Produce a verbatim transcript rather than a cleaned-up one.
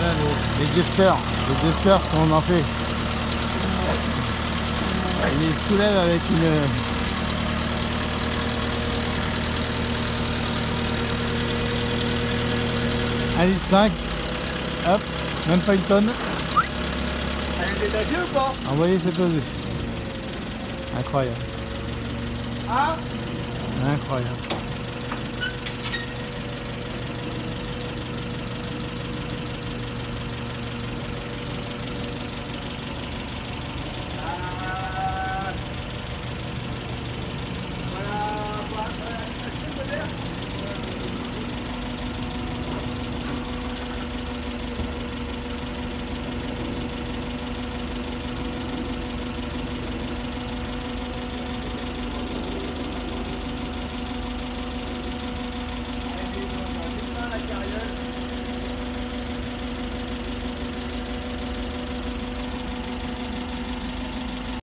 Voilà les, les jefters, les jefters qu'on en fait. Il les soulève avec une... un litre cinq, hop, même pas une tonne. Elle est détachée ou pas? Envoyez c'est pesé. Incroyable. Ah Incroyable.